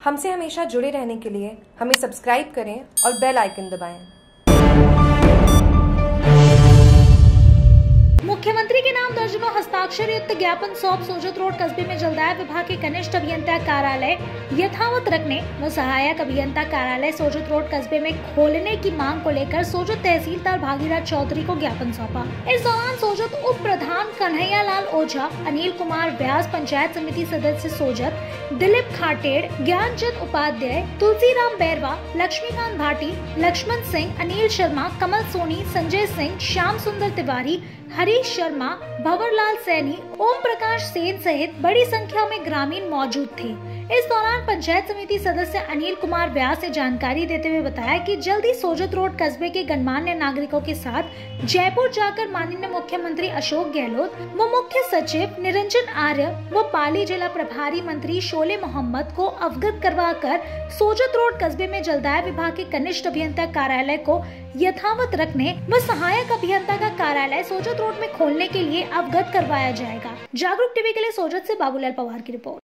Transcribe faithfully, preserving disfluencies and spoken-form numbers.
हमसे हमेशा जुड़े रहने के लिए हमें सब्सक्राइब करें और बेल आइकन दबाएं। मुख्यमंत्री के नाम दर्ज व हस्ताक्षर युक्त ज्ञापन सौंप सोजत रोड कस्बे में जलदाय विभाग के कनिष्ठ अभियंता कार्यालय यथावत रखने व सहायक अभियंता कार्यालय सोजत रोड कस्बे में खोलने की मांग को लेकर सोजत तहसीलदार भागीरथ चौधरी को ज्ञापन सौंपा। इस दौरान सोजत उप प्रधान कन्हैया लाल ओझा, अनिल कुमार व्यास, पंचायत समिति सदस्य सोजत दिलीप खाटेड़, ज्ञानचंद उपाध्याय, तुलसीराम बैरवा, लक्ष्मीकांत भाटी, लक्ष्मण सिंह, अनिल शर्मा, कमल सोनी, संजय सिंह, श्याम सुंदर तिवारी, हरीश शर्मा, भंवरलाल सैनी, ओम प्रकाश सेन सहित बड़ी संख्या में ग्रामीण मौजूद थे। इस दौरान पंचायत समिति सदस्य अनिल कुमार व्यास ने जानकारी देते हुए बताया कि जल्द ही सोजत रोड कस्बे के गणमान्य नागरिकों के साथ जयपुर जाकर माननीय मुख्यमंत्री अशोक गहलोत व मुख्य सचिव निरंजन आर्य व पाली जिला प्रभारी मंत्री शोले मोहम्मद को अवगत करवाकर सोजत रोड कस्बे में जलदाय विभाग के कनिष्ठ अभियंता कार्यालय को यथावत रखने व सहायक अभियंता का कार्यालय सोजत रोड में खोलने के लिए अवगत करवाया जाएगा। जागरूक टीवी के लिए सोजत से बाबूलाल पवार की रिपोर्ट।